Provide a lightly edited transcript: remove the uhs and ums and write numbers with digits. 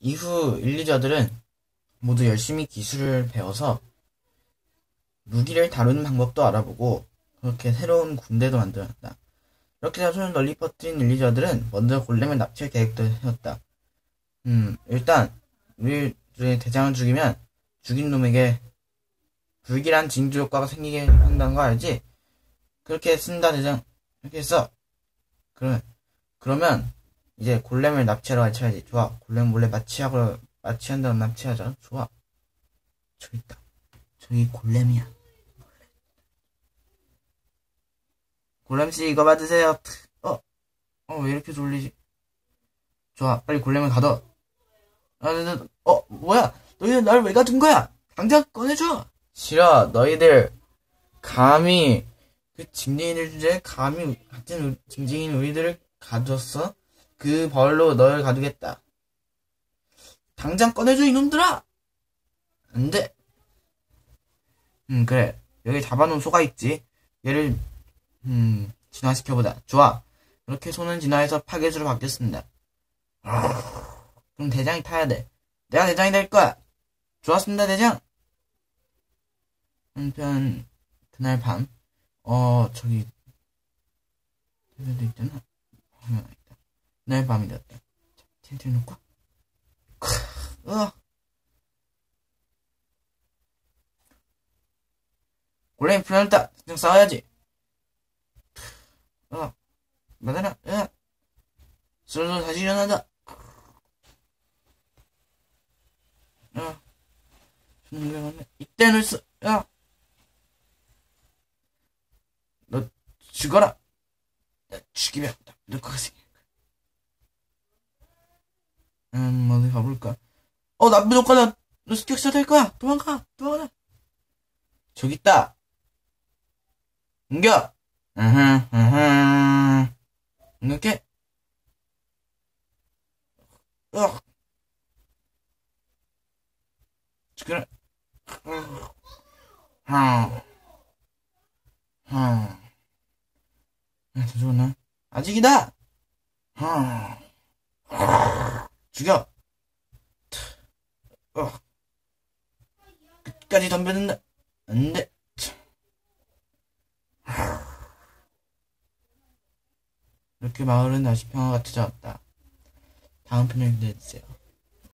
이후 일리저들은 모두 열심히 기술을 배워서 무기를 다루는 방법도 알아보고 그렇게 새로운 군대도 만들었다. 이렇게 자손을 널리 퍼뜨린 일리저들은 먼저 골렘을 납치할 계획도 세웠다. 일단 우리 대장을 죽이면 죽인 놈에게 불길한 징조 효과가 생기게 한다는 거 알지? 그렇게 쓴다 대장. 이렇게 했어. 그러면 이제 골렘을 납치하러 가야지. 좋아. 골렘 몰래 마취한 다음 납치하자. 좋아. 저기 있다. 저기 골렘이야. 골렘씨 이거 받으세요. 왜 이렇게 졸리지? 좋아. 빨리 골렘을 가둬. 뭐야? 너희들 날 왜 가둔 거야? 당장 꺼내줘. 싫어. 너희들 감히 그 징징이들 주제에 감히 같은 징징이인 우리들을 가뒀어? 그 벌로 너를 가두겠다. 당장 꺼내줘 이놈들아. 안돼. 그래. 여기 잡아놓은 소가 있지. 얘를 진화시켜보자. 좋아. 그렇게 소는 진화해서 파괴수로 바뀌었습니다. 그럼 대장이 타야 돼. 내가 대장이 될 거야. 좋았습니다 대장. 한편 그날 밤 저기 TV도 있잖아. 화면 있다. 그날 밤이 되었다. 텐트 놓고 골렘이 불안했다. 그냥 싸워야지. 맞아라. 슬슬 다시 일어나자. 이때 놀수. 너 죽어라. 죽이면 너 거가 생길 거야. 어디 가볼까? 나쁜 효과다. 너 습격자 될 거야. 도망가. 저기 있다. 옮겨. 이렇게. 그래. 더 좋나? 아직이다. 죽여. 끝까지 덤벼든다. 안돼. 이렇게 마을은 다시 평화가 찾아왔다. 다음 편을 기대해주세요.